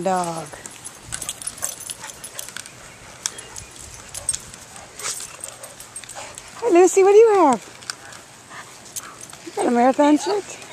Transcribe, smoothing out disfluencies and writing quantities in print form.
marathon dog. Hi Lucy, what do you have? You got a marathon shirt?